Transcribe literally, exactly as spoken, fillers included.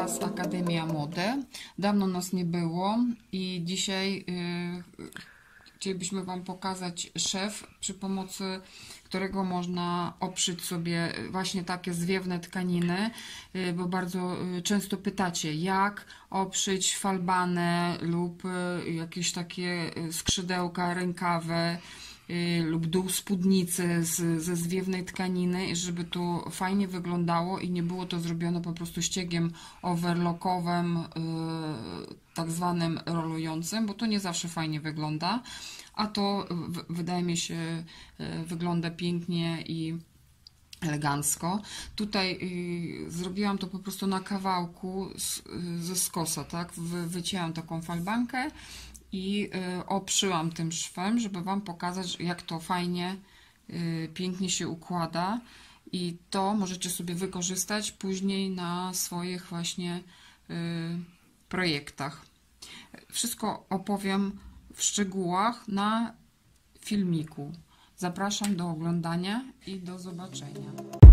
Was Akademia Mody. Dawno nas nie było i dzisiaj yy, chcielibyśmy Wam pokazać szef, przy pomocy którego można obszyć sobie właśnie takie zwiewne tkaniny, yy, bo bardzo yy, często pytacie, jak obszyć falbanę lub yy, jakieś takie skrzydełka, rękawy lub dół spódnicy z, ze zwiewnej tkaniny, żeby to fajnie wyglądało i nie było to zrobione po prostu ściegiem overlockowym, yy, tak zwanym rolującym, bo to nie zawsze fajnie wygląda, a to w, wydaje mi się yy, wygląda pięknie i elegancko. Tutaj yy, zrobiłam to po prostu na kawałku z, yy, ze skosa, tak? Wy, wycięłam taką falbankę i y, obszyłam tym szwem, żeby Wam pokazać, jak to fajnie, y, pięknie się układa i to możecie sobie wykorzystać później na swoich właśnie y, projektach. Wszystko opowiem w szczegółach na filmiku. Zapraszam do oglądania i do zobaczenia.